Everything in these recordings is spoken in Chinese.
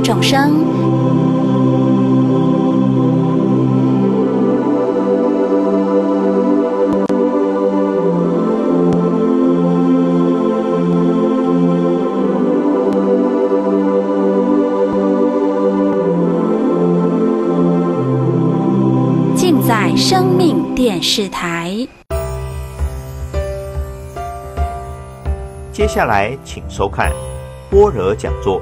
众生。尽在生命电视台。 接下来，请收看般若讲座。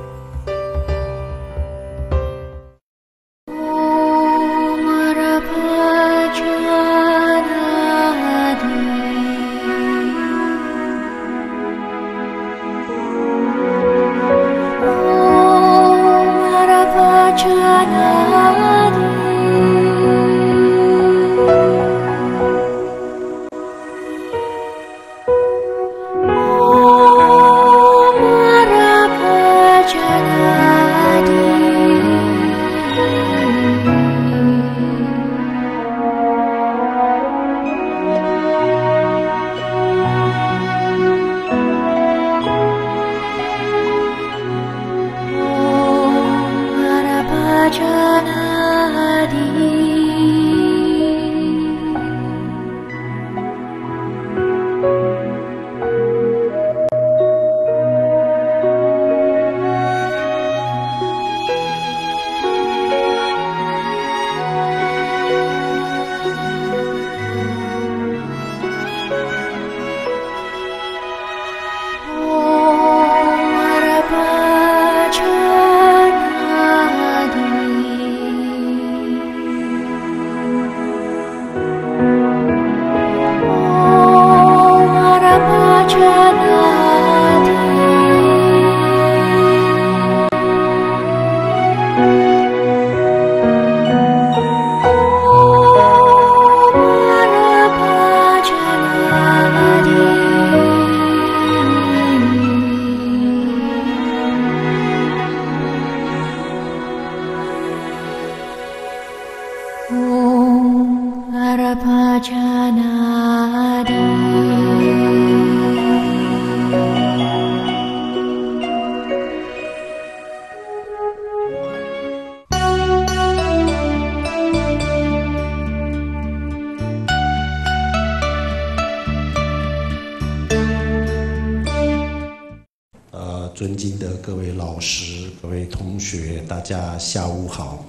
尊敬的各位老师、各位同学，大家下午好。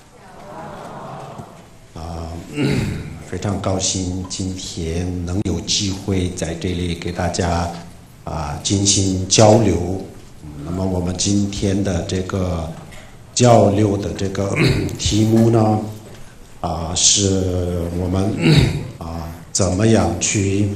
非常高兴今天能有机会在这里给大家进行交流。那么我们今天的这个交流的这个题目呢，是我们怎么样去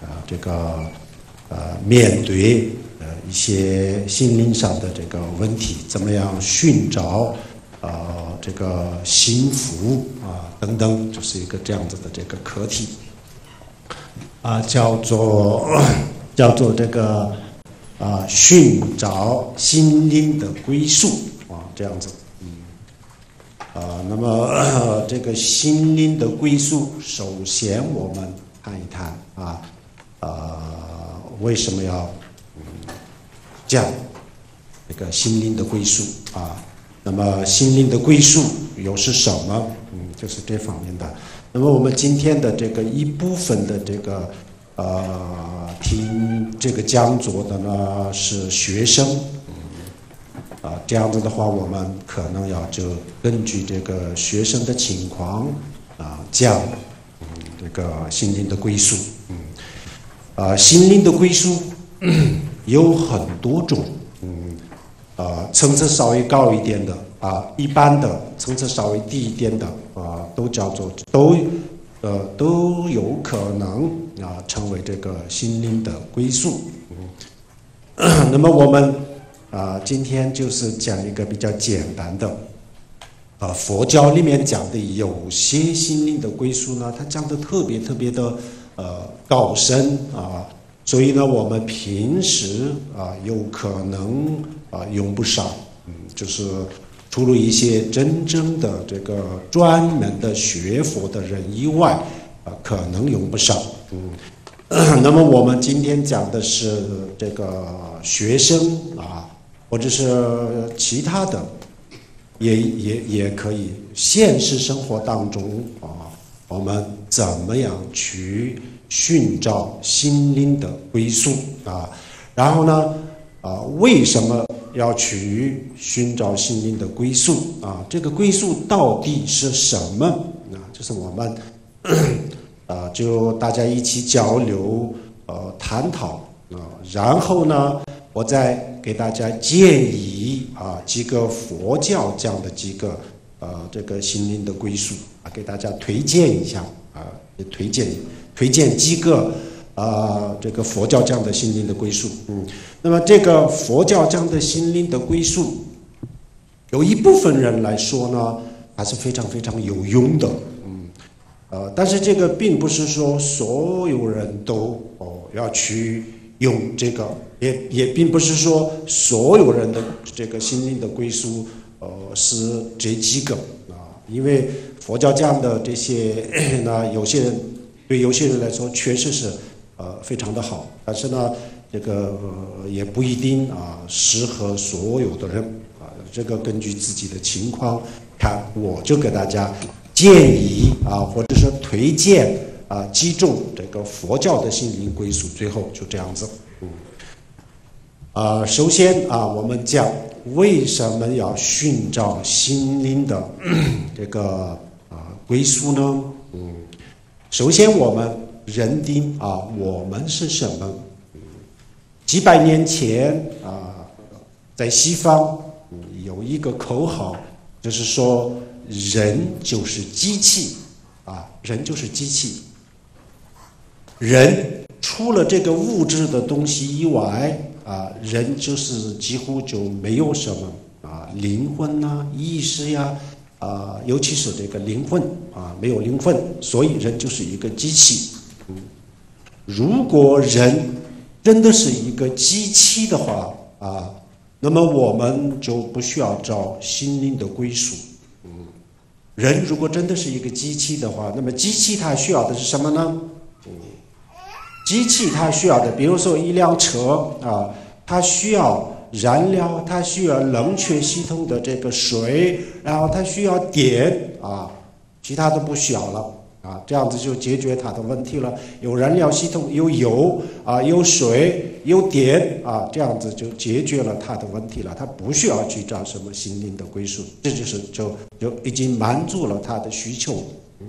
面对一些心灵上的这个问题，怎么样寻找这个幸福等等，就是一个这样子的这个课题叫做这个寻找心灵的归宿这样子。那么这个心灵的归宿，首先我们看一看为什么要讲这个心灵的归宿那么心灵的归宿又是什么？就是这方面的。那么我们今天的这个一部分的这个听这个讲座的呢是学生这样子的话，我们可能要就根据这个学生的情况讲这个心灵的归宿。心灵的归宿有很多种，层次稍微高一点的一般的层次稍微低一点的都叫做都有可能成为这个心灵的归宿。那么我们今天就是讲一个比较简单的佛教里面讲的有些心灵的归宿呢，它讲的特别的高深所以呢我们平时有可能用不上，就是除了一些真正的这个专门的学佛的人以外可能用不上。那么我们今天讲的是这个学生或者是其他的也可以现实生活当中我们怎么样去寻找心灵的归宿然后呢为什么要去寻找心灵的归宿这个归宿到底是什么这是我们就大家一起交流探讨然后呢我再给大家建议几个佛教这样的几个这个心灵的归宿给大家推荐一下推荐几个这个佛教这样的心灵的归宿那么这个佛教这样的心灵的归宿有一部分人来说呢还是非常非常有用的但是这个并不是说所有人都要去用这个也并不是说所有人的这个心灵的归宿是这几个因为佛教这样的这些有些人对有些人来说确实是非常的好但是呢这个也不一定适合所有的人这个根据自己的情况看我就给大家建议或者是推荐几种这个佛教的心灵归宿最后就这样子首先我们讲为什么要寻找心灵的这个归宿呢首先我们认定我们是什么几百年前在西方有一个口号就是说人就是机器人就是机器人除了这个物质的东西以外人就是几乎就没有什么灵魂意识呀尤其是这个灵魂没有灵魂所以人就是一个机器如果人真的是一个机器的话那么我们就不需要找心灵的归属人如果真的是一个机器的话那么机器它需要的是什么呢机器它需要的比如说一辆车它需要燃料它需要冷却系统的这个水然后它需要电其他都不需要了这样子就解决它的问题了有燃料系统有油有水有电这样子就解决了它的问题了它不需要去找什么心灵的归属这就是就已经满足了它的需求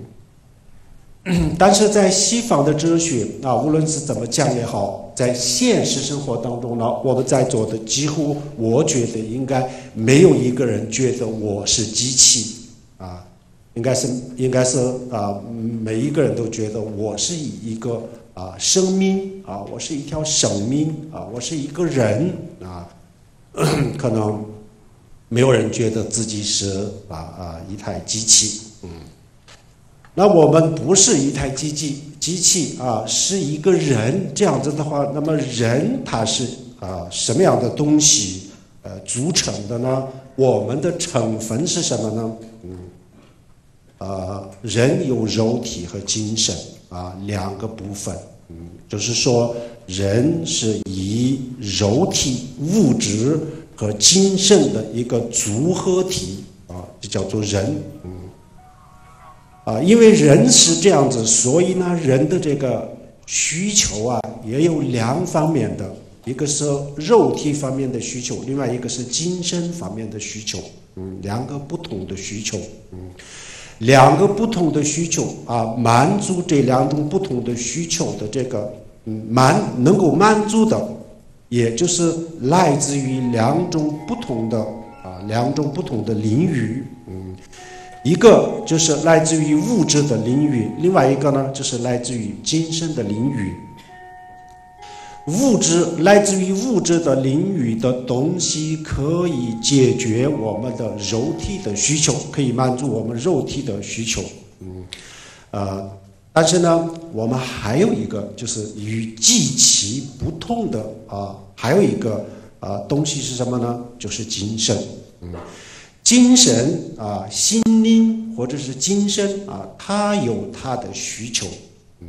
但是在西方的哲学无论是怎么讲也好在现实生活当中呢我们在座的几乎我觉得应该没有一个人觉得我是机器应该是每一个人都觉得我是一个生命我是一条生命我是一个人可能没有人觉得自己是一台机器那我们不是一台机器是一个人这样子的话那么人他是什么样的东西组成的呢我们的成分是什么呢人有肉体和精神两个部分就是说人是以肉体物质和精神的一个组合体就叫做人因为人是这样子所以呢人的这个需求也有两方面的一个是肉体方面的需求另外一个是精神方面的需求两个不同的需求两个不同的需求满足这两种不同的需求的这个能够满足的也就是来自于两种不同的领域一个就是来自于物质的领域另外一个呢就是来自于精神的领域来自于物质的领域的东西可以解决我们的肉体的需求可以满足我们肉体的需求但是呢我们还有一个就是与机器不同的还有一个东西是什么呢就是精神精神心灵或者是精神它有它的需求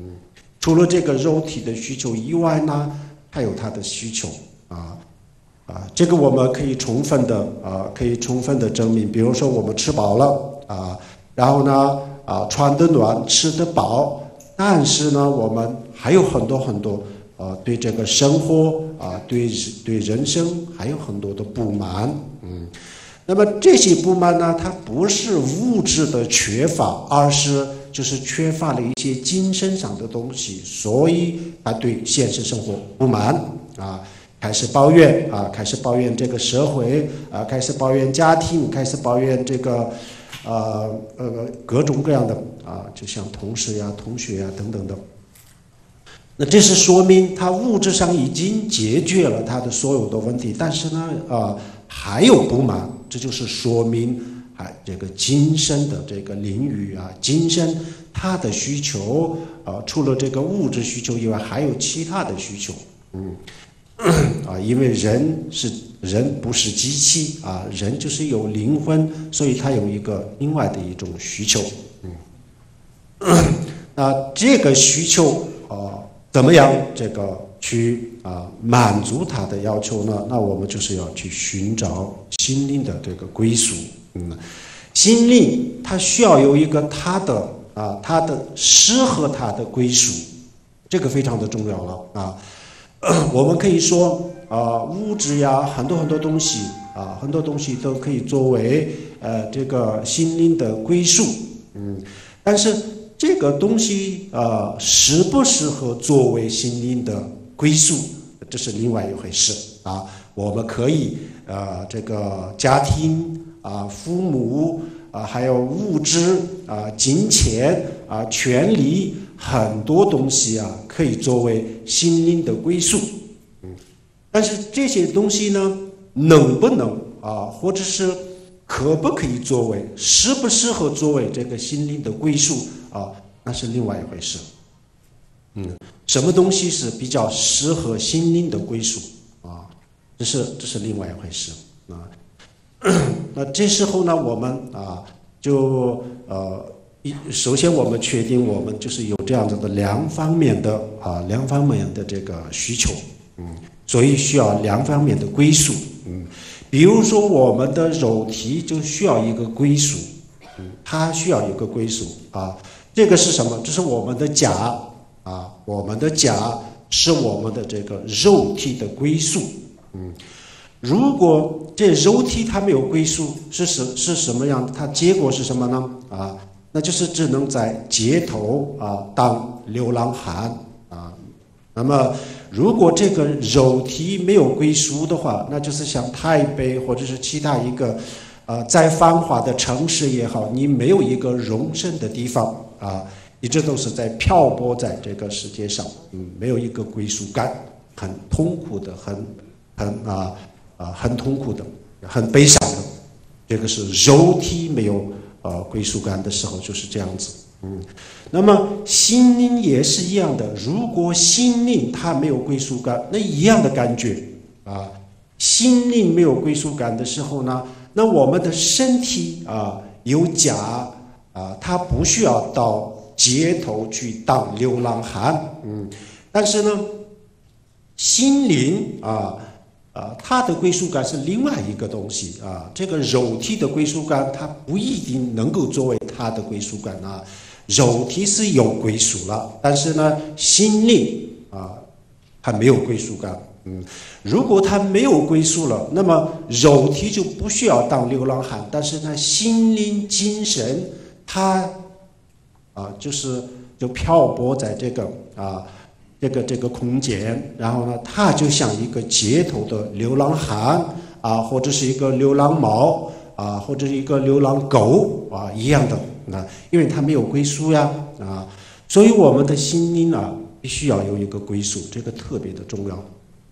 除了这个肉体的需求以外呢它有它的需求这个我们可以充分的证明。比如说我们吃饱了然后呢穿得暖，吃得饱，但是呢我们还有很多对这个生活对人生还有很多的不满。那么这些不满呢，它不是物质的缺乏，而是就是缺乏了一些精神上的东西，所以他对现实生活不满开始抱怨这个社会开始抱怨家庭，开始抱怨这个各种各样的就像同事呀、同学呀等等的。那这是说明他物质上已经解决了他的所有的问题，但是呢还有不满，这就是说明这个精神的这个领域精神他的需求除了这个物质需求以外，还有其他的需求。因为人不是机器人就是有灵魂，所以他有一个另外的一种需求。那这个需求怎么样这个去满足他的要求呢？那我们就是要去寻找心灵的这个归属。心灵它需要有一个它的适合它的归属，这个非常的重要了我们可以说物质呀，很多东西很多东西都可以作为这个心灵的归属。但是这个东西适不适合作为心灵的归宿，这是另外一回事我们可以这个家庭父母还有物质金钱权利，很多东西可以作为心灵的归宿。但是这些东西呢，能不能或者是可不可以作为，适不适合作为这个心灵的归宿那是另外一回事。什么东西是比较适合心灵的归属这是另外一回事那这时候呢，我们就首先我们确定我们就是有这样子的两方面的这个需求，所以需要两方面的归属。比如说我们的肉体就需要一个归属，它需要一个归属这个是什么？这是我们的甲我们的甲是我们的这个肉体的归宿。如果这肉体它没有归宿，是什么样？它结果是什么呢？那就是只能在街头当流浪汉那么如果这个肉体没有归属的话，那就是像台北或者是其他一个再繁华的城市也好，你没有一个容身的地方一直都是在漂泊在这个世界上，没有一个归属感，很痛苦的，很痛苦的，很悲伤的。这个是肉体没有归属感的时候就是这样子。那么心灵也是一样的，如果心灵它没有归属感，那一样的感觉心灵没有归属感的时候呢，那我们的身体有甲它不需要到街头去当流浪汉但是呢心灵它的归属感是另外一个东西这个肉体的归属感它不一定能够作为它的归属感肉体是有归属了，但是呢心灵它没有归属感如果它没有归属了，那么肉体就不需要当流浪汉，但是呢心灵精神它就漂泊在这个空间，然后呢它就像一个街头的流浪汉或者是一个流浪猫或者是一个流浪狗一样的因为它没有归属呀所以我们的心灵必须要有一个归属，这个特别的重要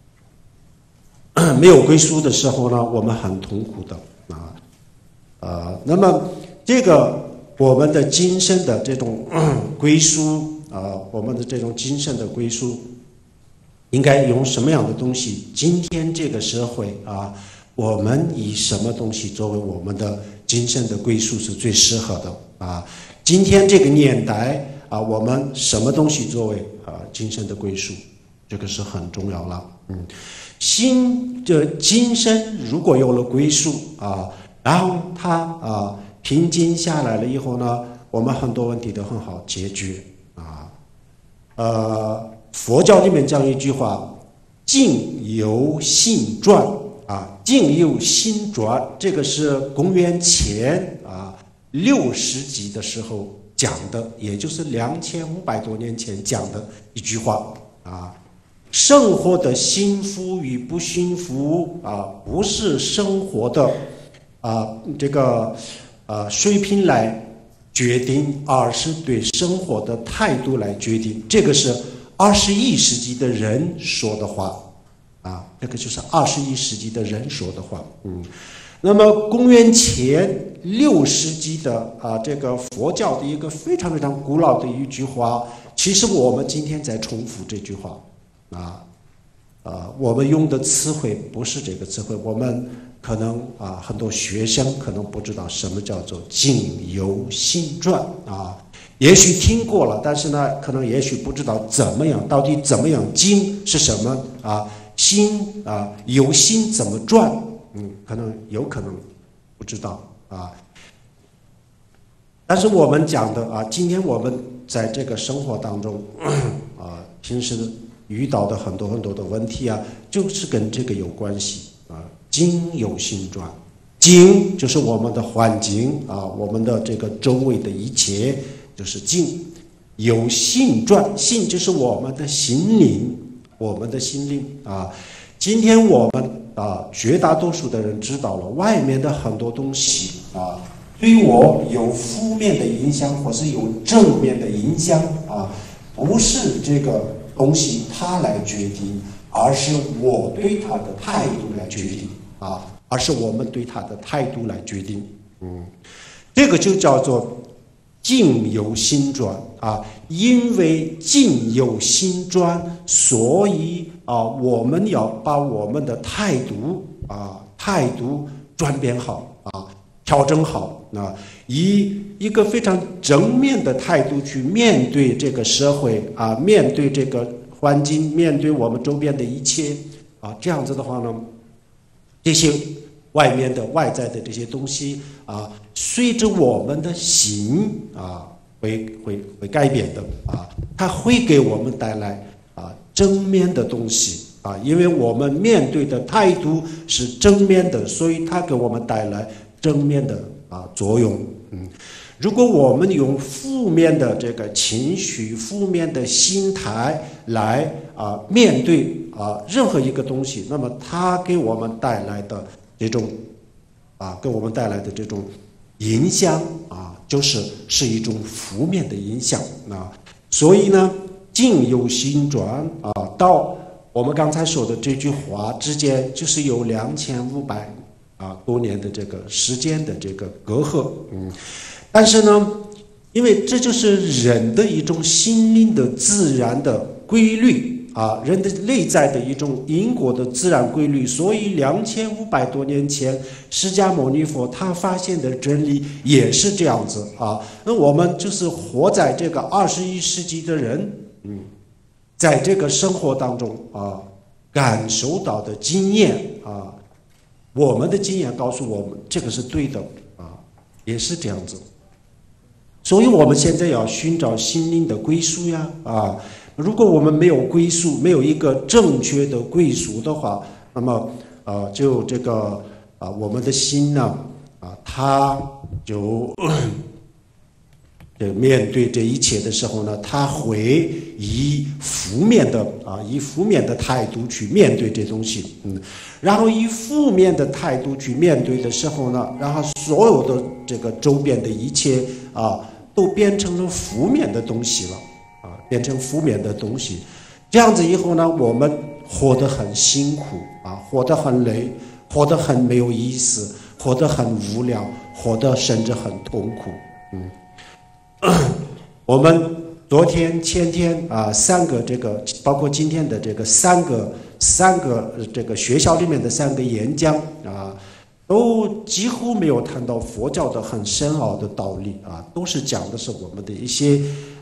没有归属的时候呢，我们很痛苦的那么这个我们的精神的这种归属我们的这种精神的归属应该用什么样的东西？今天这个社会我们以什么东西作为我们的精神的归属是最适合的今天这个年代我们什么东西作为精神的归属这个是很重要了。心的今生如果有了归宿啊，然后他平静下来了以后呢，我们很多问题都很好解决啊。佛教里面讲一句话，境由心转啊，境由心转，这个是公元前6世纪的时候讲的，也就是2500多年前讲的一句话啊。生活的幸福与不幸福不是生活的水平来决定，而是对生活的态度来决定。这个是21世纪的人说的话这个就是21世纪的人说的话。那么公元前6世纪的这个佛教的一个非常非常古老的一句话，其实我们今天在重复这句话我们用的词汇不是这个词汇，我们可能很多学生可能不知道什么叫做境由心转也许听过了，但是呢，可能也许不知道怎么样，到底怎么样，境是什么心由心怎么转，有可能不知道但是我们讲的今天我们在这个生活当中平时遇到的很多很多的问题就是跟这个有关系境由心转。境就是我们的环境我们的这个周围的一切就是境。由心转，心就是我们的心灵，我们的心灵今天我们绝大多数的人知道了外面的很多东西对我有负面的影响或是有正面的影响不是这个东西它来决定，而是我对它的态度来决定而是我们对它的态度来决定。这个就叫做境由心转因为境由心转，所以我们要把我们的态度转变好调整好以一个非常正面的态度去面对这个社会面对这个环境，面对我们周边的一切这样子的话呢，这些外面的外在的这些东西随着我们的心会改变的它会给我们带来正面的东西因为我们面对的态度是正面的，所以它给我们带来正面的作用。如果我们用负面的这个情绪、负面的心态来面对任何一个东西，那么它给我们带来的这种影响是一种负面的影响所以呢，境由心转到我们刚才说的这句话之间，就是有2500多年的这个时间的这个隔阂。但是呢，因为这就是人的一种心灵的自然的规律人的内在的一种因果的自然规律，所以2500多年前释迦牟尼佛他发现的真理也是这样子那我们就是活在这个21世纪的人在这个生活当中感受到的经验我们的经验告诉我们这个是对的也是这样子。所以我们现在要寻找心灵的归宿如果我们没有归宿，没有一个正确的归宿的话，那么就这个我们的心呢它就面对这一切的时候呢，他会以负面的态度去面对这东西然后以负面的态度去面对的时候呢，然后所有的这个周边的一切都变成了负面的东西了变成负面的东西。这样子以后呢，我们活得很辛苦活得很累，活得很没有意思，活得很无聊，活得甚至很痛苦我们昨天前天3个这个包括今天的这个三个这个学校里面的3个演讲都几乎没有谈到佛教的很深奥的道理都是讲的是我们的一些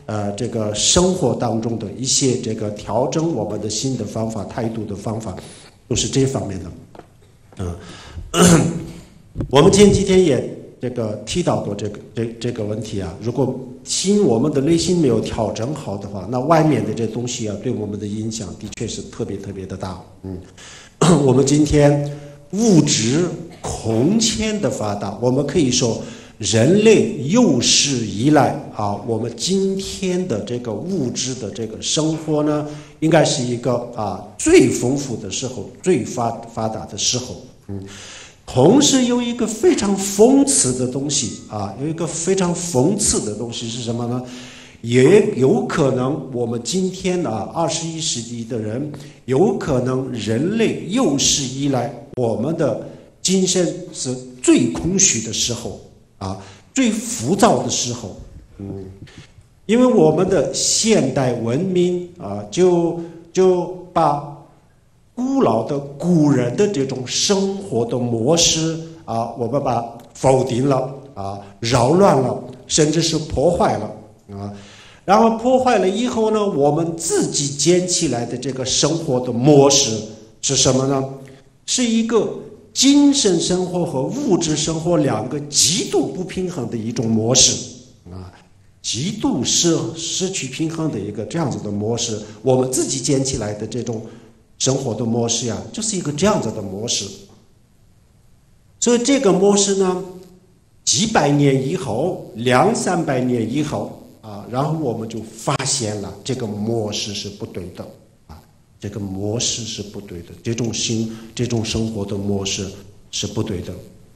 这个生活当中的一些这个调整我们的新的方法、态度的方法，都是这方面的。我们前几天也这个提到过这个问题啊。如果我们的内心没有调整好的话，那外面的这东西啊，对我们的影响的确是特别的大。我们今天物质空前的发达，我们可以说人类有史以来啊，我们今天的这个物质的这个生活呢，应该是一个最丰富的时候，最发达的时候。同时有一个非常讽刺的东西啊，有一个非常讽刺的东西是什么呢？也有可能我们今天21世纪的人，有可能人类有史以来我们的精神是最空虚的时候啊，最浮躁的时候。因为我们的现代文明啊，就把古老的古人的这种生活的模式啊，我们把否定了啊，扰乱了，甚至是破坏了啊。然后破坏了以后呢，我们自己建起来的这个生活的模式是什么呢？是一个精神生活和物质生活两个极度不平衡的一种模式啊，极度失去平衡的一个这样子的模式。我们自己建起来的这种生活的模式呀，就是一个这样子的模式。所以这个模式呢，几百年以后，200-300年以后啊，然后我们就发现了这个模式是不对的啊，这个模式是不对的，这种生活的模式是不对的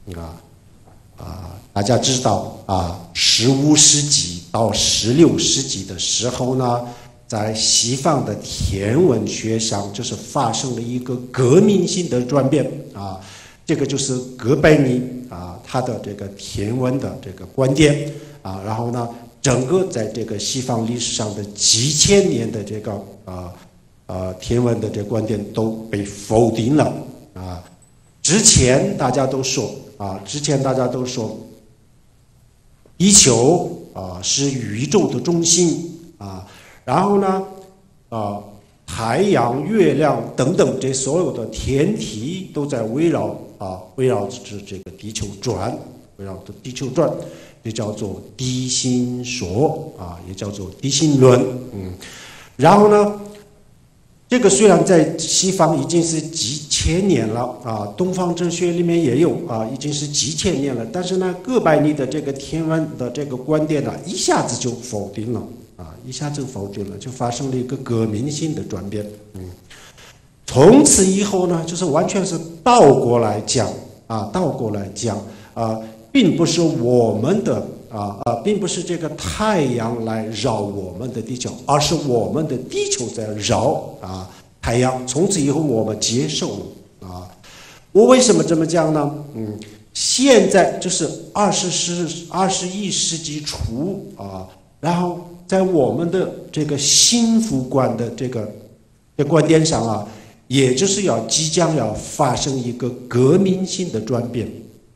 大家知道15世纪到16世纪的时候呢，在西方的天文学上，就是发生了一个革命性的转变啊，这个就是哥白尼他的这个天文的这个观点啊，然后呢，整个在这个西方历史上的几千年的这个天文的这个观点都被否定了啊。之前大家都说地球是宇宙的中心啊。然后呢，太阳、月亮等等这所有的天体都在围绕着这个地球转，这叫做地心说也叫做地心论。然后呢，这个虽然在西方已经是几千年了东方哲学里面也有已经是几千年了，但是呢，哥白尼的这个天文的这个观点呢，一下子就否定了。就发生了一个革命性的转变。从此以后呢，就是完全是倒过来讲，并不是我们的并不是这个太阳来绕我们的地球，而是我们的地球在绕太阳。从此以后我们接受了我为什么这么讲呢？现在就是21世纪初然后在我们的这个幸福观的这个观点上也就是即将要发生一个革命性的转变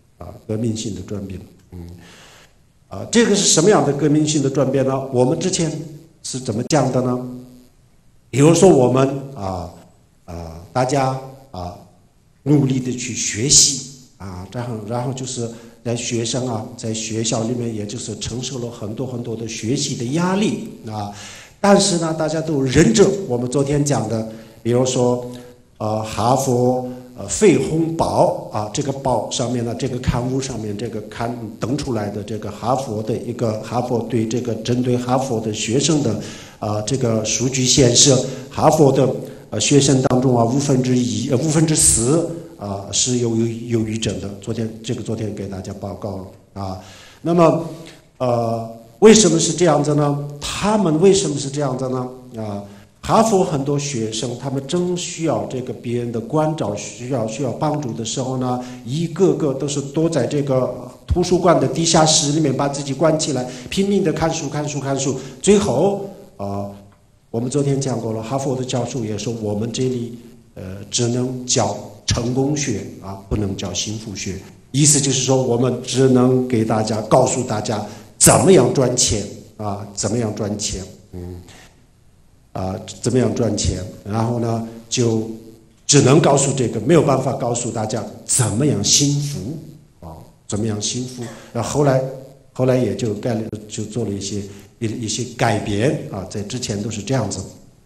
这个是什么样的革命性的转变呢？我们之前是怎么讲的呢？比如说我们大家努力的去学习然后就是在学生在学校里面，也就是承受了很多的学习的压力但是呢，大家都忍着。我们昨天讲的，比如说哈佛费鸿报这个报上面呢，这个刊物上面这个登出来的这个哈佛对这个针对哈佛的学生的这个数据显示，哈佛的学生当中4%是有忧郁症的。昨天给大家报告了那么为什么是这样子呢？他们为什么是这样子呢？哈佛很多学生，他们正需要这个别人的关照，需要帮助的时候呢，一个个都是躲在这个图书馆的地下室里面，把自己关起来，拼命的看书。最后我们昨天讲过了，哈佛的教授也说，我们这里只能教成功学不能教幸福学。意思就是说，我们只能告诉大家怎么样赚钱怎么样赚钱，怎么样赚钱，然后呢就只能告诉这个，没有办法告诉大家怎么样幸福怎么样幸福。然后后来也就做了一些改变在之前都是这样子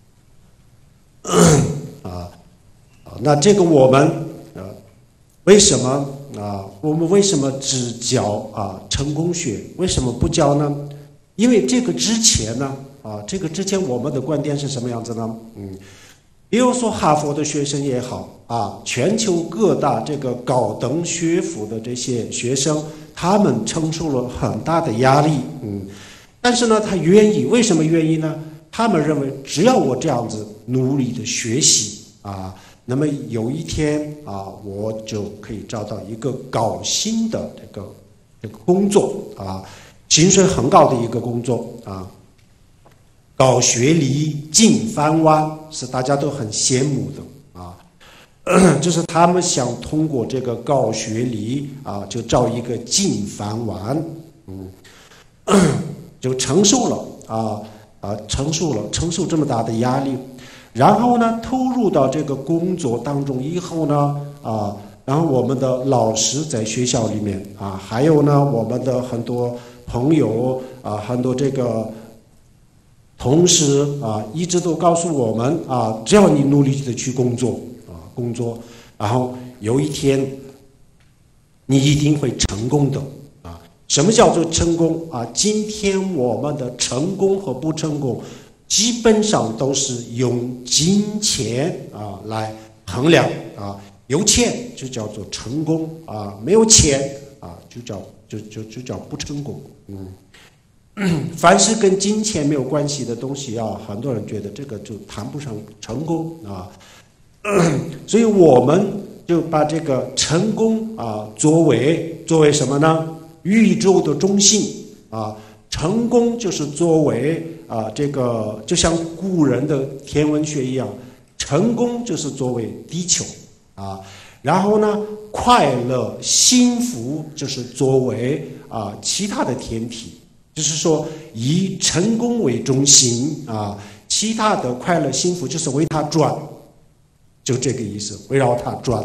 那这个我们为什么我们为什么只教成功学？为什么不教呢？因为这个之前呢这个之前我们的观点是什么样子呢？比如说哈佛的学生也好全球各大这个高等学府的这些学生，他们承受了很大的压力，但是呢他愿意，为什么愿意呢？他们认为只要我这样子努力的学习那么有一天我就可以找到一个高薪的这个工作薪水很高的一个工作高学历进饭碗，是大家都很羡慕的就是他们想通过这个高学历就找一个进饭碗就承受了承受这么大的压力，然后呢投入到这个工作当中以后呢然后我们的老师在学校里面还有呢我们的很多朋友很多这个同事一直都告诉我们只要你努力的去工作然后有一天你一定会成功的什么叫做成功今天我们的成功和不成功基本上都是用金钱来衡量有钱就叫做成功没有钱就叫不成功凡是跟金钱没有关系的东西很多人觉得这个就谈不上成功所以我们就把这个成功作为什么呢？宇宙的中心成功就是作为这个就像古人的天文学一样，成功就是作为地球然后呢快乐幸福就是作为其他的天体，就是说以成功为中心其他的快乐幸福就是为它转，就这个意思，围绕它转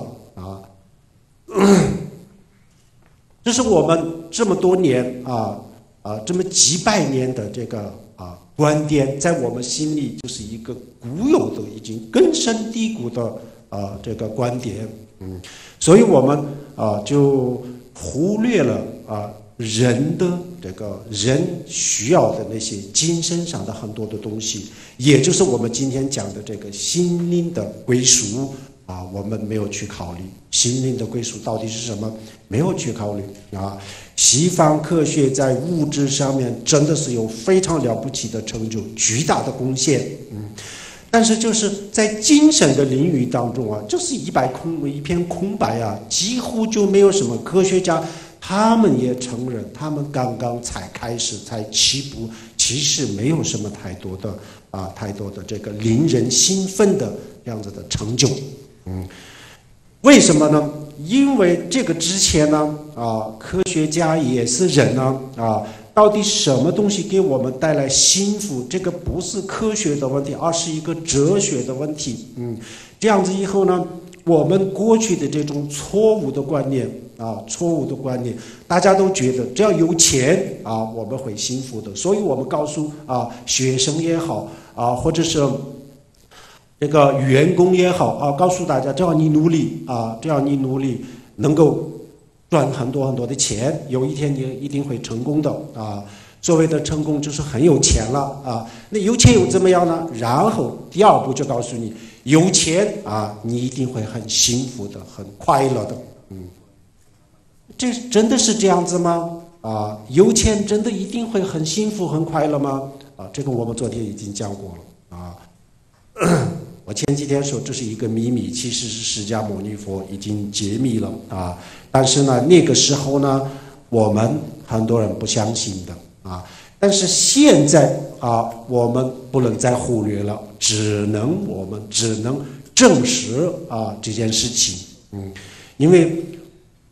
这是我们这么多年这么几百年的这个观点，在我们心里就是一个固有的已经根深蒂固的这个观点所以我们就忽略了人的这个人需要的那些精神上的很多的东西，也就是我们今天讲的这个心灵的归属我们没有去考虑心灵的归属到底是什么，没有去考虑西方科学在物质上面真的是有非常了不起的成就，巨大的贡献但是就是在精神的领域当中就是一片空白几乎就没有什么科学家，他们也承认他们刚刚才开始才起步，其实没有什么太多的这个令人兴奋的这样子的成就为什么呢？因为这个之前呢科学家也是人到底什么东西给我们带来幸福，这个不是科学的问题，而是一个哲学的问题这样子以后呢，我们过去的这种错误的观念大家都觉得只要有钱我们会幸福的，所以我们告诉学生也好或者是这个员工也好告诉大家只要你努力能够赚很多很多的钱，有一天你一定会成功的所谓的成功就是很有钱了那有钱又怎么样呢？然后第二步就告诉你有钱你一定会很幸福的，很快乐的这真的是这样子吗？有钱真的一定会很幸福很快乐吗？这个我们昨天已经讲过了我前几天说这是一个秘密，其实是释迦牟尼佛已经揭秘了但是呢那个时候呢我们很多人不相信的但是现在我们不能再忽略了，我们只能证实这件事情因为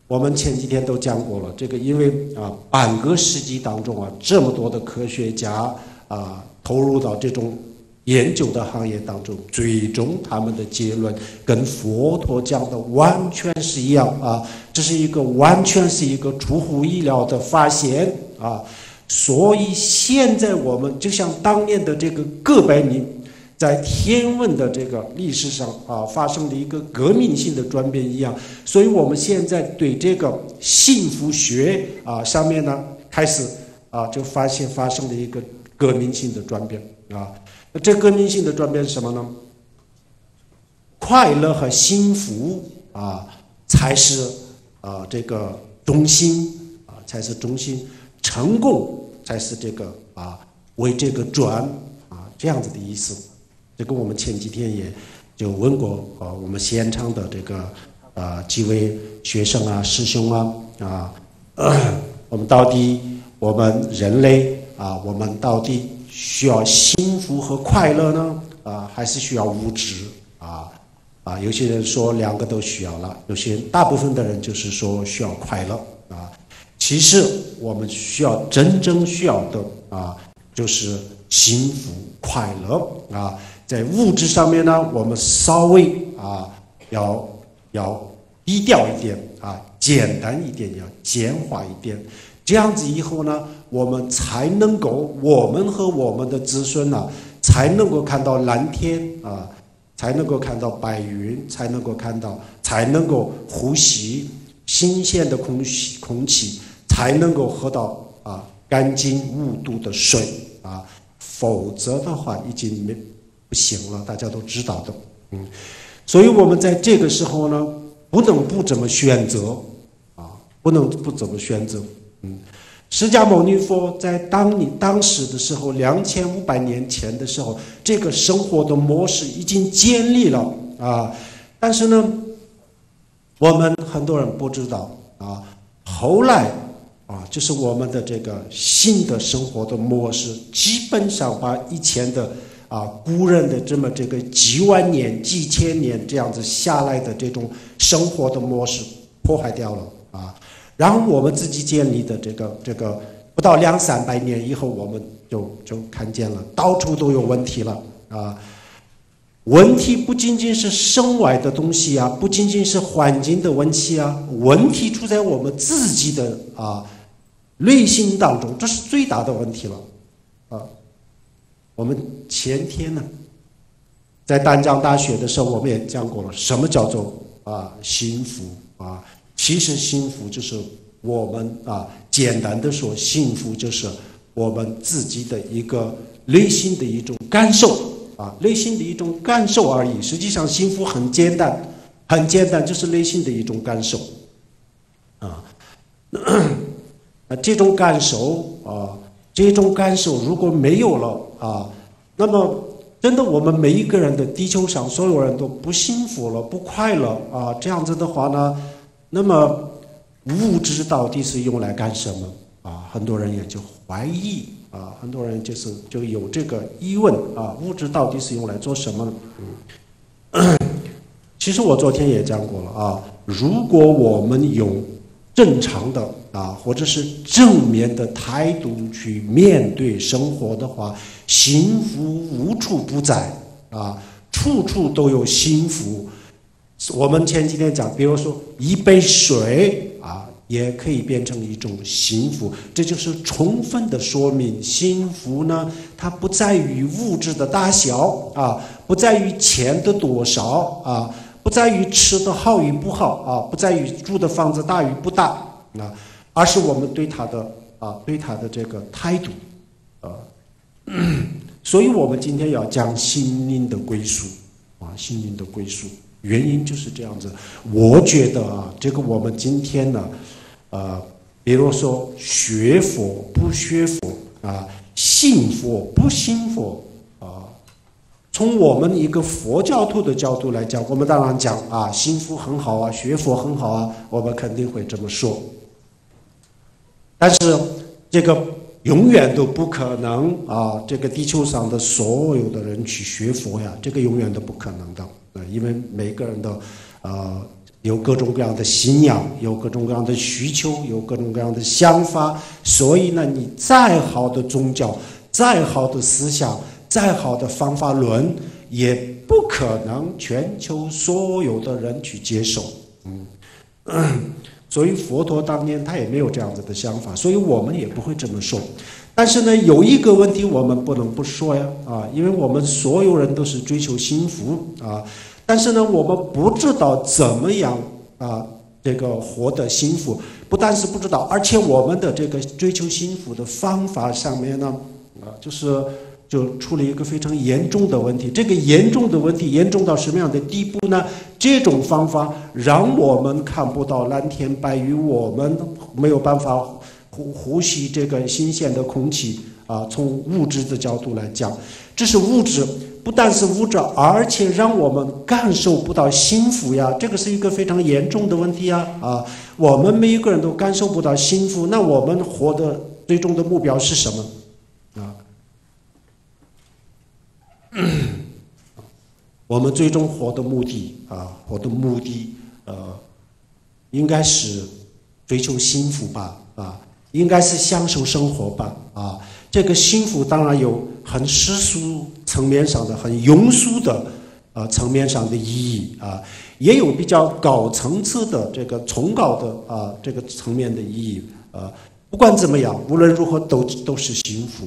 我们前几天都讲过了，这个因为半个世纪当中这么多的科学家投入到这种研究的行业当中，最终他们的结论跟佛陀讲的完全是一样这是完全是一个出乎意料的发现所以现在我们就像当年的这个哥白尼在天文的这个历史上发生了一个革命性的转变一样，所以我们现在对这个幸福学上面呢开始就发生了一个革命性的转变那这革命性的转变是什么呢？快乐和幸福才是这个中心才是中心，成功才是这个为这个转这样子的意思。这个我们前几天也就问过我们现场的这个几位学生师兄我们到底我们人类我们到底需要幸福和快乐呢还是需要物质有些人说两个都需要了，有些大部分的人就是说需要快乐其实我们真正需要的就是幸福快乐在物质上面呢，我们稍微要低调一点简单一点，要简化一点，这样子以后呢，我们才能够，我们和我们的子孙才能够看到蓝天才能够看到白云，才能够呼吸新鲜的空气，才能够喝到干净无毒的水否则的话已经不行了，大家都知道的所以我们在这个时候呢，不能不怎么选择不能不怎么选择释迦牟尼佛在当时的时候2500年前的时候，这个生活的模式已经建立了但是呢，我们很多人不知道后来就是我们的这个新的生活的模式，基本上把以前的古人的这个几万年、几千年这样子下来的这种生活的模式破坏掉了然后我们自己建立的这个不到200-300年以后，我们就看见了到处都有问题了问题不仅仅是身外的东西不仅仅是环境的问题问题出在我们自己的内心当中，这是最大的问题了我们前天呢，在丹江大学的时候，我们也讲过了，什么叫做幸福其实幸福就是我们简单的说，幸福就是我们自己的一个内心的一种感受内心的一种感受而已。实际上幸福很简单，就是内心的一种感受这种感受如果没有了那么真的我们每一个人的地球上所有人都不幸福了，不快乐这样子的话呢，那么物质到底是用来干什么很多人也就怀疑很多人就有这个疑问物质到底是用来做什么其实我昨天也讲过了如果我们用正常的或者是正面的态度去面对生活的话，幸福无处不在处处都有幸福。我们前几天讲，比如说一杯水也可以变成一种幸福，这就是充分的说明幸福呢，它不在于物质的大小不在于钱的多少不在于吃的好与不好不在于住的房子大与不大而是我们对它的这个态度所以我们今天要讲心灵的归属心灵的归属，原因就是这样子。我觉得这个我们今天呢比如说学佛不学佛信佛不信佛从我们一个佛教徒的角度来讲，我们当然讲信佛很好学佛很好我们肯定会这么说。但是这个永远都不可能这个地球上的所有的人去学佛这个永远都不可能的因为每个人的有各种各样的信仰，有各种各样的需求，有各种各样的想法。所以呢，你再好的宗教，再好的思想，再好的方法论，也不可能全球所有的人去接受。所以佛陀当年他也没有这样子的想法，所以我们也不会这么说。但是呢，有一个问题我们不能不说呀，因为我们所有人都是追求幸福但是呢，我们不知道怎么样这个活得幸福，不但是不知道，而且我们的这个追求幸福的方法上面呢，就出了一个非常严重的问题。这个严重的问题严重到什么样的地步呢？这种方法让我们看不到蓝天白云，我们没有办法呼吸这个新鲜的空气从物质的角度来讲，这是物质，不但是物质，而且让我们感受不到幸福呀，这个是一个非常严重的问题我们每一个人都感受不到幸福，那我们活的最终的目标是什么我们最终活的目的应该是追求幸福吧应该是享受生活吧这个幸福当然有很世俗层面上的、很庸俗的层面上的意义也有比较高层次的这个崇高的这个层面的意义不管怎么样，无论如何都是幸福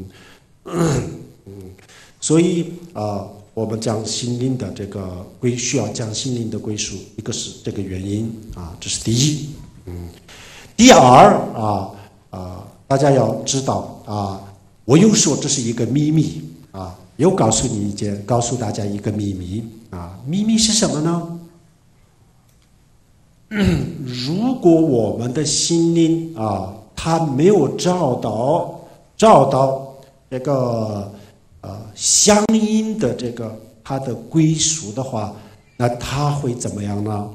所以我们讲心灵的这个需要讲心灵的归属，一个是这个原因这是第一第二大家要知道我又说这是一个秘密又告诉大家一个秘密秘密是什么呢？如果我们的心灵它没有找到这个相应的这个它的归属的话，那它会怎么样呢？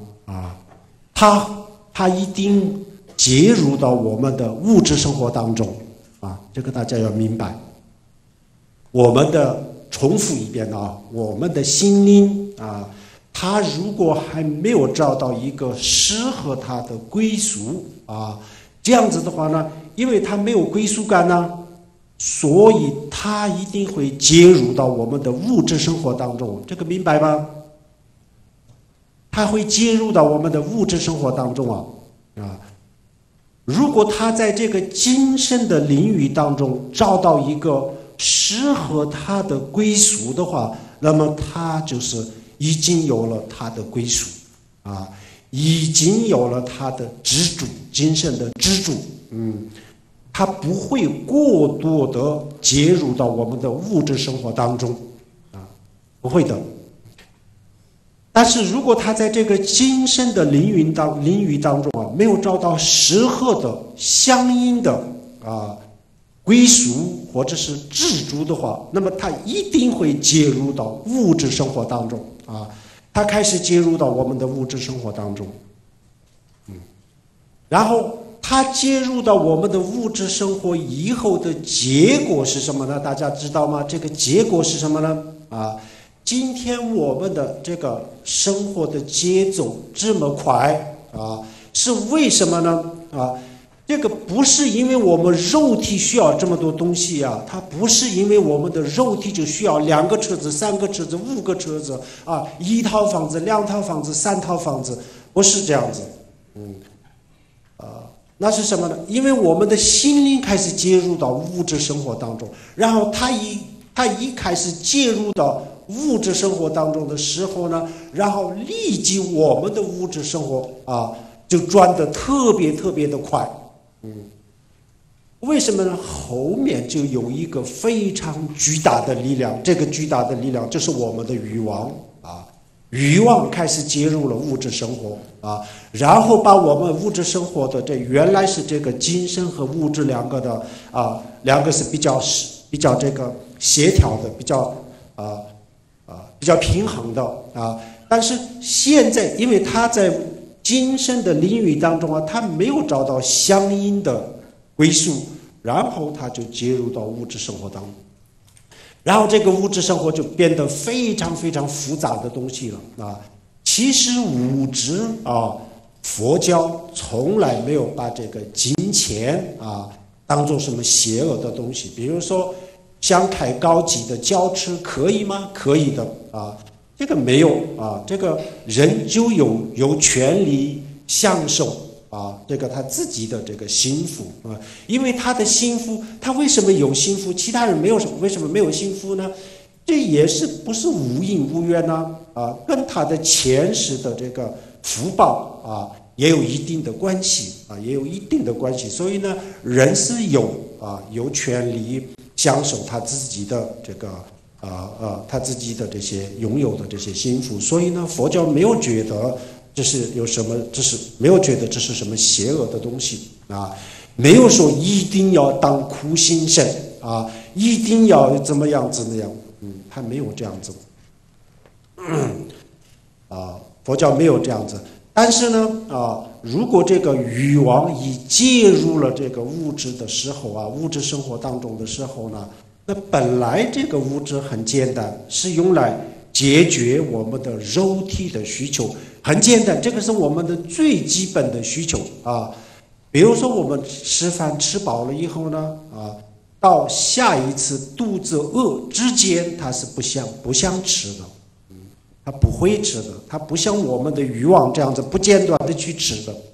它一定介入到我们的物质生活当中这个大家要明白。我们的重复一遍我们的心灵它如果还没有找到一个适合它的归属这样子的话呢，因为它没有归属感呢，所以它一定会介入到我们的物质生活当中，这个明白吗？它会介入到我们的物质生活当中如果他在这个精神的领域当中找到一个适合他的归属的话，那么他就是已经有了他的归属已经有了他的支柱，精神的支柱他不会过多的介入到我们的物质生活当中不会的。但是如果他在这个精神的领域当中没有找到适合的相应的归属或者是支柱的话，那么他一定会介入到物质生活当中他开始介入到我们的物质生活当中然后他介入到我们的物质生活以后的结果是什么呢？大家知道吗？这个结果是什么呢？今天我们的这个生活的节奏这么快是为什么呢？这个不是因为我们肉体需要这么多东西它不是因为我们的肉体就需要2个车子、3个车子、5个车子1套房子、2套房子、3套房子，不是这样子那是什么呢？因为我们的心灵开始介入到物质生活当中，然后他一开始介入到物质生活当中的时候呢，然后立即我们的物质生活就转得特别特别的快为什么呢？后面就有一个非常巨大的力量，这个巨大的力量就是我们的欲望欲望开始介入了物质生活然后把我们物质生活的原来是这个精神和物质两个是比较这个协调的，比较平衡的但是现在因为他在精神的领域当中他没有找到相应的归属，然后他就介入到物质生活当中，然后这个物质生活就变得非常非常复杂的东西了其其实物质啊，佛教从来没有把这个金钱啊当做什么邪恶的东西。比如说，想开高级的轿车可以吗？可以的啊，这个没有啊，这个人就有权利享受啊，这个他自己的这个幸福啊，因为他的幸福，他为什么有幸福？其他人没有什么，为什么没有幸福呢？这也是不是无因无缘呢？啊，跟他的前世的这个福报啊也有一定的关系啊，也有一定的关系。所以呢，人是有权利享受他自己的这个他自己的这些拥有的这些幸福。所以呢，佛教没有觉得这是有什么，这是没有觉得这是什么邪恶的东西啊，没有说一定要当苦行僧啊，一定要怎么样，他没有这样子佛教没有这样子。但是呢如果这个欲望一介入了这个物质的时候物质生活当中的时候呢，那本来这个物质很简单，是用来解决我们的肉体的需求，很简单，这个是我们的最基本的需求啊。比如说我们吃饭吃饱了以后呢到下一次肚子饿之间，它是不想吃的，它不会吃的，它不像我们的欲望这样子不间断的去吃的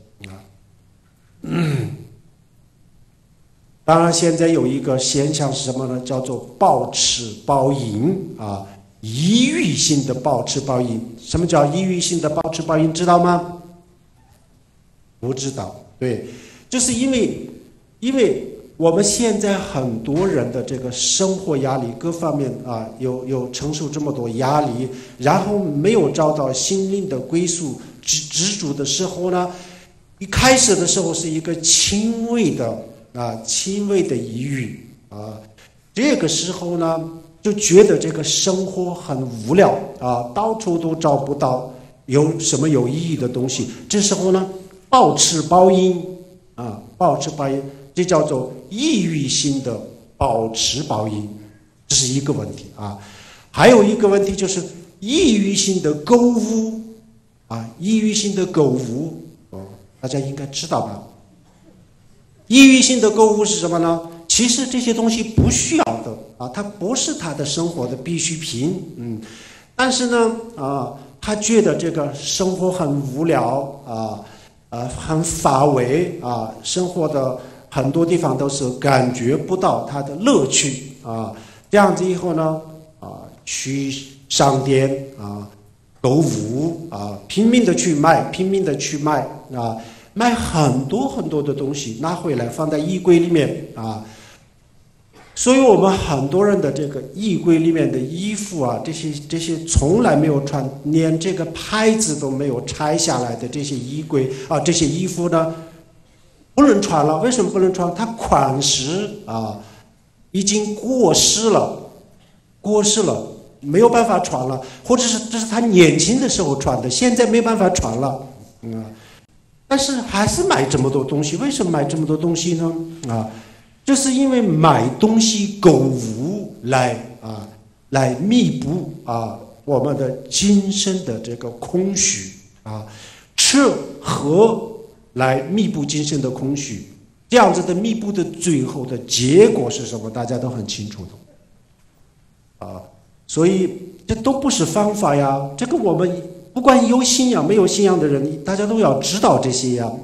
当然，现在有一个现象是什么呢？叫做暴吃暴饮抑郁性的暴吃暴饮。什么叫抑郁性的暴吃暴饮？知道吗？不知道。对，就是因为我们现在很多人的这个生活压力各方面有承受这么多压力，然后没有找到心灵的归宿支柱的时候呢，一开始的时候是一个轻微的抑郁这个时候呢就觉得这个生活很无聊到处都找不到有什么有意义的东西。这时候呢，暴吃暴饮这叫做抑郁性的暴吃暴饮，这是一个问题还有一个问题就是抑郁性的购物抑郁性的购物大家应该知道吧？抑郁性的购物是什么呢？其实这些东西不需要的它不是他的生活的必需品但是呢他觉得这个生活很无聊很乏味生活的很多地方都是感觉不到它的乐趣这样子以后呢去商店购物拼命的去卖买很多很多的东西拿回来放在衣柜里面所以我们很多人的这个衣柜里面的衣服这些从来没有穿，连这个牌子都没有拆下来的这些衣柜这些衣服呢不能穿了。为什么不能穿？它款式已经过时了，没有办法穿了，或者是这是他年轻的时候穿的，现在没办法穿了但是还是买这么多东西。为什么买这么多东西呢就是因为买东西购物来弥补我们的精神的这个空虚吃喝来弥补精神的空虚，这样子的弥补的最后的结果是什么？大家都很清楚的所以这都不是方法呀。这个我们不管有信仰没有信仰的人，大家都要知道这些呀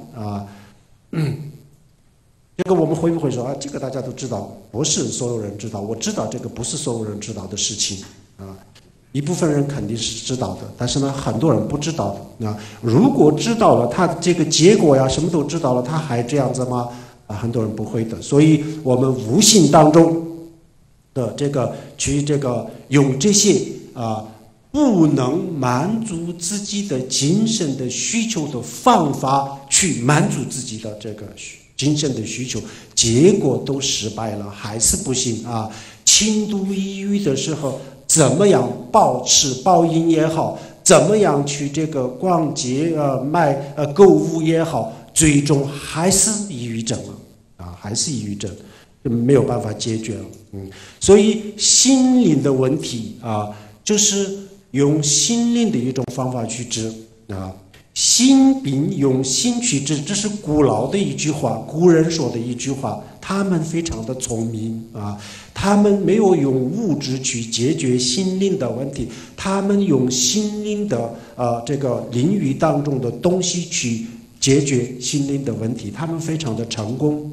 这个我们会不会说这个大家都知道？不是所有人知道，我知道这个不是所有人知道的事情一部分人肯定是知道的，但是呢很多人不知道的如果知道了他这个结果什么都知道了，他还这样子吗？很多人不会的。所以我们无形当中的去用这些不能满足自己的精神的需求的方法去满足自己的这个精神的需求，结果都失败了，还是不行轻度抑郁的时候怎么样暴吃暴饮也好，怎么样去这个逛街购物也好，最终还是抑郁症了还是抑郁症，没有办法解决了所以心灵的问题就是用心灵的一种方法去治啊。心病用心去治，这是古老的一句话，古人说的一句话。他们非常的聪明啊，他们没有用物质去解决心灵的问题，他们用心灵的这个领域当中的东西去解决心灵的问题，他们非常的成功。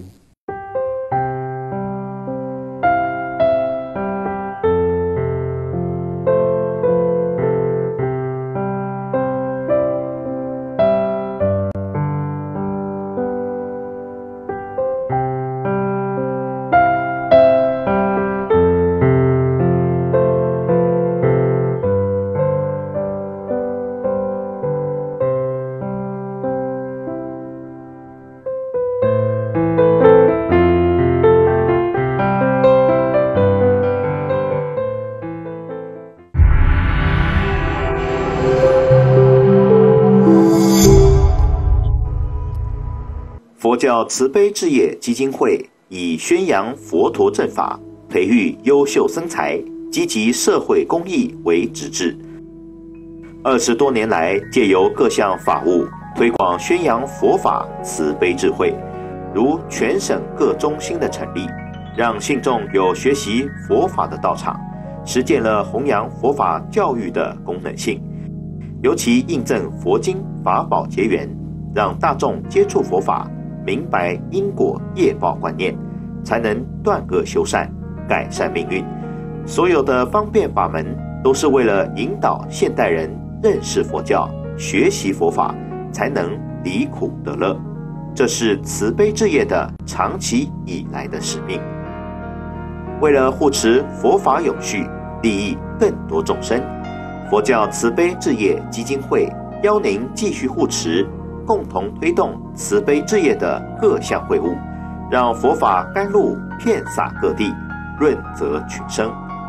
佛教慈悲置业基金会以宣扬佛陀正法、培育优秀僧才、积极社会公益为旨志。20多年来，借由各项法务推广宣扬佛法慈悲智慧，如全省各中心的成立，让信众有学习佛法的道场，实践了弘扬佛法教育的功能性。尤其印证佛经法宝结缘，让大众接触佛法，明白因果业报观念，才能断恶修善，改善命运。所有的方便法门，都是为了引导现代人认识佛教，学习佛法，才能离苦得乐。这是慈悲置业的长期以来的使命。为了护持佛法永续，利益更多众生，佛教慈悲置业基金会邀您继续护持，共同推动慈悲置业的各项会务，让佛法甘露遍洒各地，润泽群生。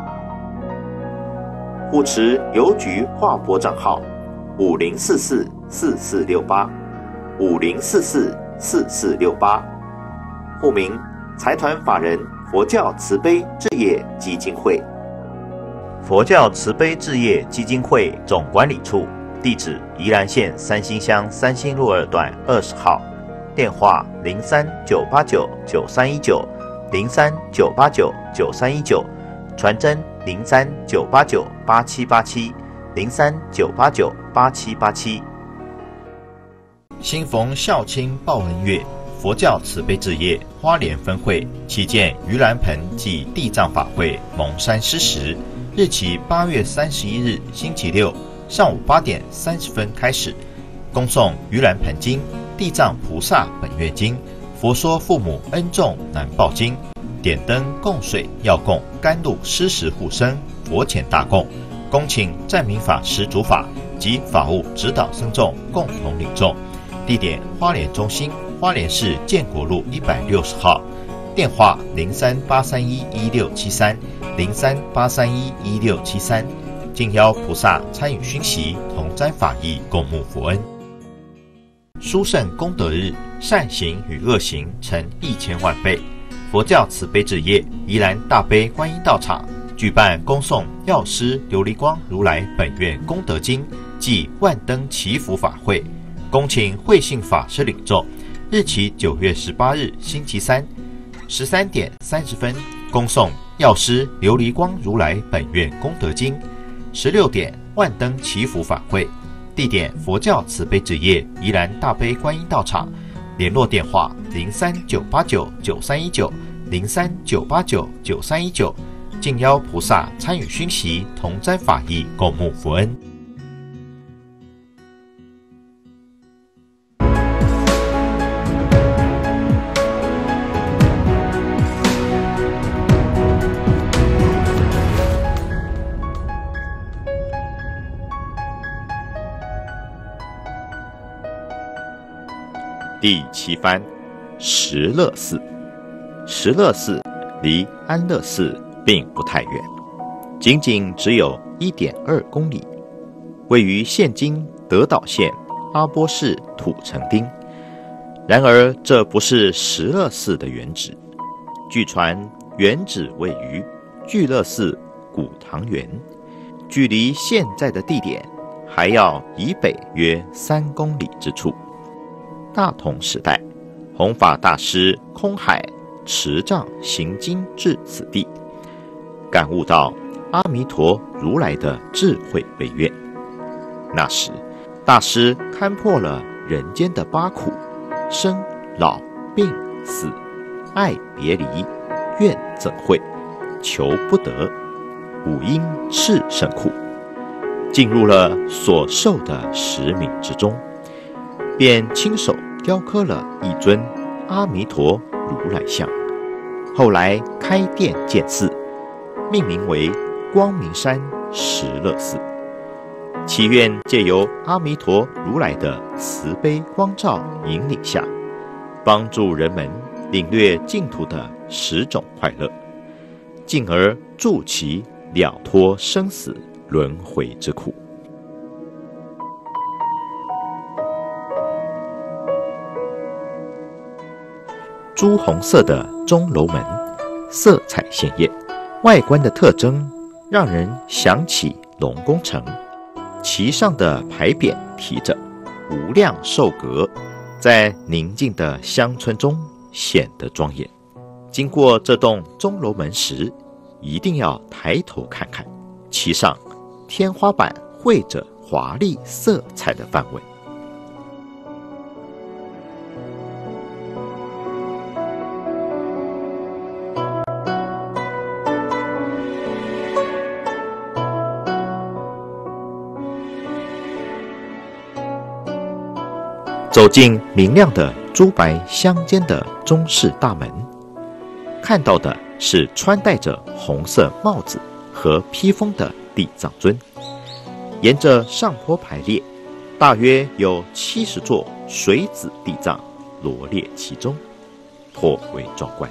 护持邮局划拨账号50444468，50444468，户名财团法人佛教慈悲置业基金会。佛教慈悲置业基金会总管理处，地址宜兰县三星乡三星路2段20号，电话03-989-9319，03-989-9319，传真03-989-8787，03-989-8787。新逢孝亲报恩月，佛教慈悲置业花莲分会旗舰盂兰盆暨地藏法会蒙山施食，日期8月31日星期六上午8点30分开始，恭送盂兰盆经、地藏菩萨本愿经、佛说父母恩重难报经，点灯供水要供甘露施食护生，佛前大供，恭请占明法师主法及法务指导僧众共同领众。地点花莲中心，花莲市建国路160号，电话03-831-1673，03-831-1673。敬邀菩萨参与熏习，同沾法益，共沐佛恩。殊胜功德日，善行与恶行成1000万倍。佛教慈悲置业宜兰大悲观音道场举办恭送药师琉璃光如来本愿功德经暨万灯祈福法会，恭请慧信法师领众。日期9月18日星期三13点30分，恭送药师琉璃光如来本愿功德经。16点万灯祈福法会，地点佛教慈悲置业宜兰大悲观音道场，联络电话03-989-9319，03-989-9319。敬邀菩萨参与熏习，同沾法益，共沐佛恩。第7番石乐寺。石乐寺离安乐寺并不太远，仅仅只有1.2公里，位于现今德岛县阿波市土城町。然而这不是石乐寺的原址，据传原址位于聚乐寺古堂园， 距离现在的地点还要以北约3公里之处。大同时代，弘法大师空海持杖行经至此地，感悟到阿弥陀如来的智慧悲愿。那时，大师看破了人间的8苦：生、老、病、死、爱别离、怨憎会、求不得，五阴炽盛苦，进入了所受的使命之中，便亲手雕刻了一尊阿弥陀如来像，后来开殿建寺，命名为光明山石乐寺，祈愿借由阿弥陀如来的慈悲光照引领下，帮助人们领略净土的10种快乐，进而助其了脱生死轮回之苦。朱红色的钟楼门，色彩鲜艳，外观的特征让人想起龙宫城，其上的牌匾题着“无量寿阁”，在宁静的乡村中显得庄严。经过这栋钟楼门时，一定要抬头看看，其上天花板绘着华丽色彩的梵文。走进明亮的朱白相间的中式大门，看到的是穿戴着红色帽子和披风的地藏尊，沿着上坡排列，大约有70座水紫地藏罗列其中，颇为壮观。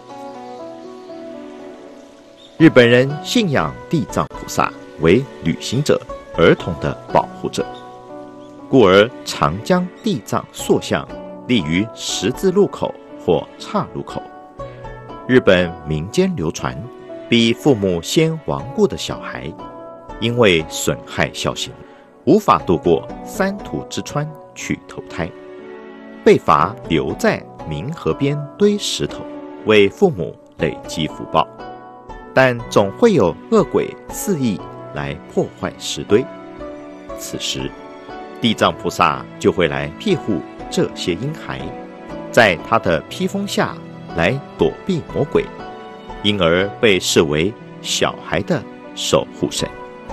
日本人信仰地藏菩萨为旅行者、儿童的保护者，故而常将地藏塑像立于十字路口或岔路口。日本民间流传，比父母先亡故的小孩，因为损害孝行，无法渡过3途之川去投胎，被罚留在冥河边堆石头，为父母累积福报。但总会有恶鬼肆意来破坏石堆，此时地藏菩萨就会来庇护这些婴孩，在他的披风下来躲避魔鬼，因而被视为小孩的守护神。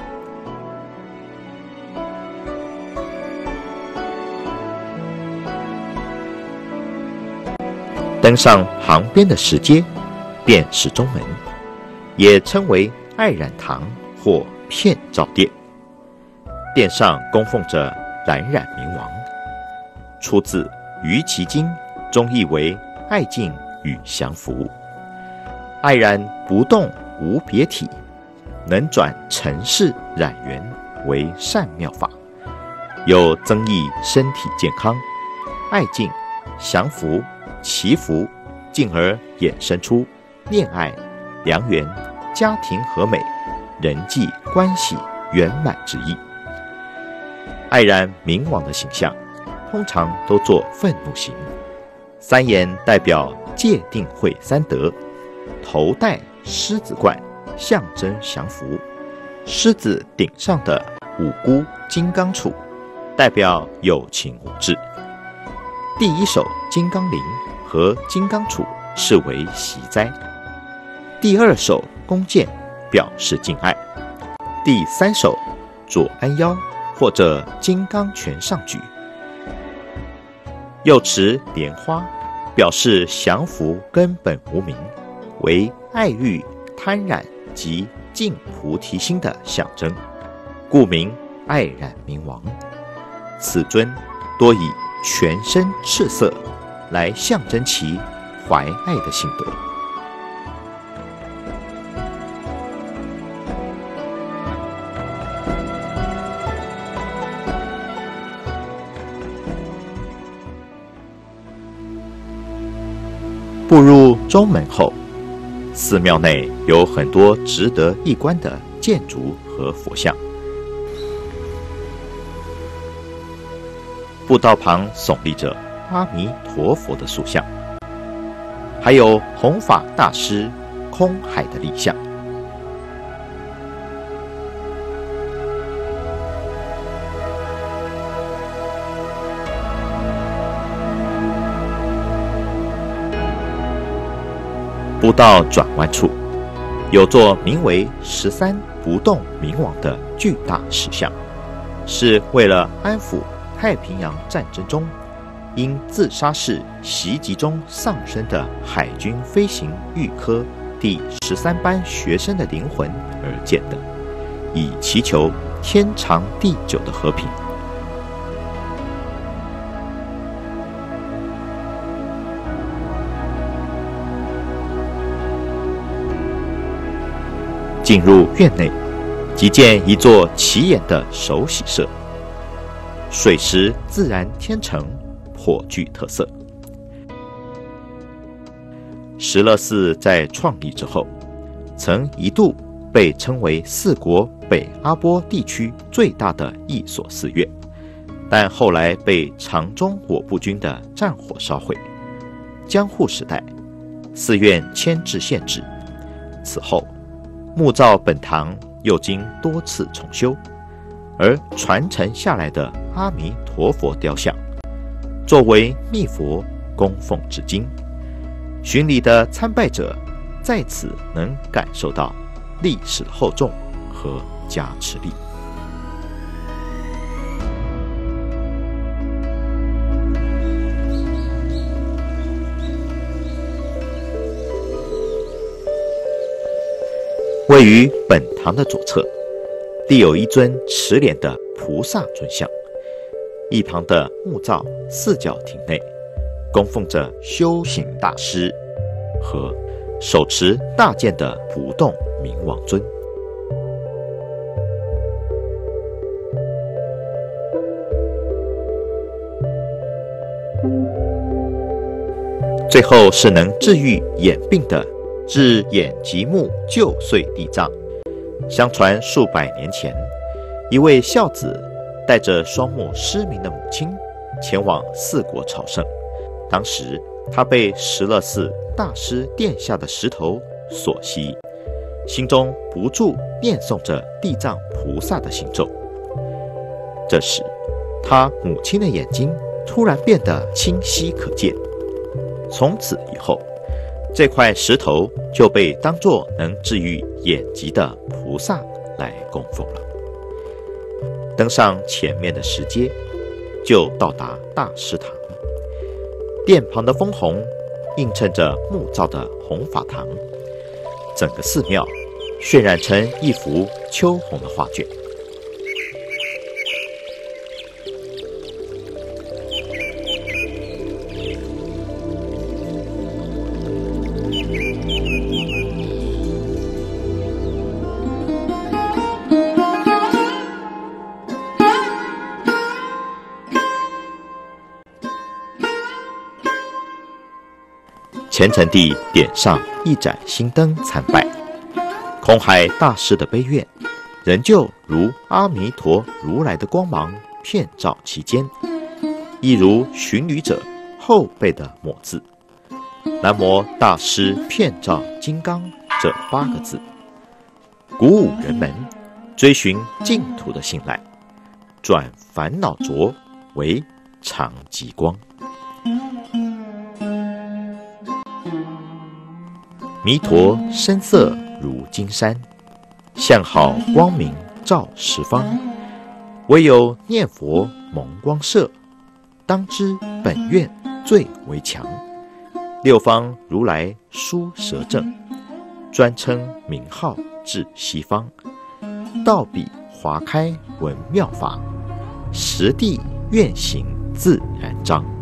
登上旁边的石阶，便是中门，也称为爱染堂或片照殿。殿上供奉着蓝染明王，出自《于其经》，中译为爱敬与降伏。爱染不动无别体，能转尘世染缘为善妙法，有增益身体健康、爱敬、降伏、祈福，进而衍生出恋爱、良缘、家庭和美、人际关系圆满之意。爱染明王的形象通常都做愤怒形，3眼代表戒定慧3德，头戴狮子冠象征降伏，狮子顶上的五菇金刚杵代表有情无志，第1手金刚铃和金刚杵视为习灾，第2手弓箭表示敬爱，第3手左鞍腰或者金刚拳上举，右持莲花表示降伏根本无明，为爱欲贪染及净菩提心的象征，故名爱染明王。此尊多以全身赤色来象征其怀爱的性德。步入中门后，寺庙内有很多值得一观的建筑和佛像。步道旁耸立着阿弥陀佛的塑像，还有弘法大师空海的立像。步道转弯处，有座名为13不动明王的巨大石像，是为了安抚太平洋战争中因自杀式袭击中丧生的海军飞行预科第13班学生的灵魂而建的，以祈求天长地久的和平。进入院内，即见一座奇岩的手洗社，水石自然天成，颇具特色。石勒寺在创立之后，曾一度被称为四国北阿波地区最大的一所寺院，但后来被长中我部军的战火烧毁。江户时代，寺院迁至县治，此后木造本堂又经多次重修，而传承下来的阿弥陀佛雕像，作为密佛供奉至今。巡礼的参拜者在此能感受到历史的厚重和加持力。位于本堂的左侧，立有一尊持莲的菩萨尊像，一旁的木造四角亭内，供奉着修行大师和手持大剑的不动明王尊。最后是能治愈眼病的至眼极目救岁地藏。相传数百年前，一位孝子带着双目失明的母亲前往四国朝圣，当时他被石勒寺大师殿下的石头所吸引，心中不住念诵着地藏菩萨的行咒。这时他母亲的眼睛突然变得清晰可见，从此以后，这块石头就被当作能治愈眼疾的菩萨来供奉了。登上前面的石阶，就到达大师堂。殿旁的枫红映衬着木造的弘法堂，整个寺庙渲染成一幅秋红的画卷。虔诚地点上一盏心灯参拜，空海大师的悲愿仍旧如阿弥陀如来的光芒遍照其间，一如巡旅者后背的抹字南无大师遍照金刚这8个字，鼓舞人们追寻净土的信赖，转烦恼浊为常极光。弥陀身色如金山，相好光明照十方。唯有念佛蒙光射，当知本愿最为强。六方如来书舌正，专称名号至西方。道比华开闻妙法，实地愿行自然彰。